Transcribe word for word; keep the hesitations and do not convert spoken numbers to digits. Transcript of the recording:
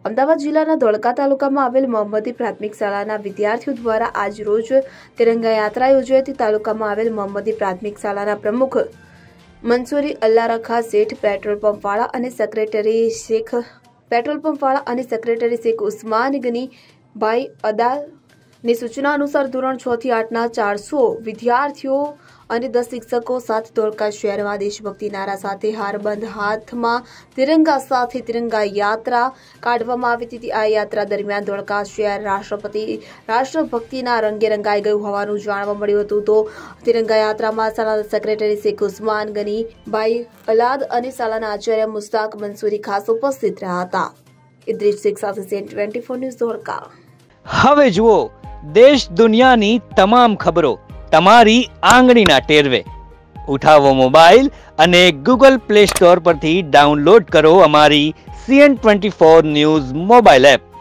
અમદાવાદ જિલ્લાના ધોળકા તાલુકામાં આવેલ મોહમ્મદી પ્રાથમિક શાળાના વિદ્યાર્થીઓ દ્વારા આજ રોજ તિરંગા યાત્રા યોજાઈ હતી। તાલુકામાં આવેલ મોહમ્મદી પ્રાથમિક શાળાના પ્રમુખ મંસૂરી અલ્લારખા શેઠ, પેટ્રોલ પંપવાળા અને સેક્રેટરી શેખ પેટ્રોલ પંપવાળા અને સેક્રેટરી શેખ ઉસ્માન ગની ભાઈ અદાની સૂચના અનુસાર ધોરણ છ થી આઠના ચારસો વિદ્યાર્થીઓ અને દસ શિક્ષકો સાથે ધોળકા શહેરમાં દેશભક્તિ નારા સાથે હારબંધ હાથમાં તિરંગા સાથે તિરંગા યાત્રા કાઢવામાં આવી હતી। આ યાત્રા દરમિયાન ધોળકા શહેર રાષ્ટ્રપતિ રાષ્ટ્રભક્તિના રંગે રંગાઈ ગયું હોવાનું જાણવા મળ્યું હતું। તો તિરંગા યાત્રામાં શાળાના સેક્રેટરી શેખ ઉસ્માન ગની ભાઈ અલાદ અને શાળાના આચાર્ય મુસ્તાક મંસૂરી ખાસ ઉપસ્થિત રહ્યા હતા। ઇદ્રીસ શેખ સાથે CN twenty four news Dholka. હવે જુઓ દેશ દુનિયાની તમામ ખબરો તમારી આંગળીના ટેરવે। ઉઠાવો મોબાઈલ અને ગૂગલ પ્લે સ્ટોર પરથી ડાઉનલોડ કરો અમારી CN twenty four news mobile app.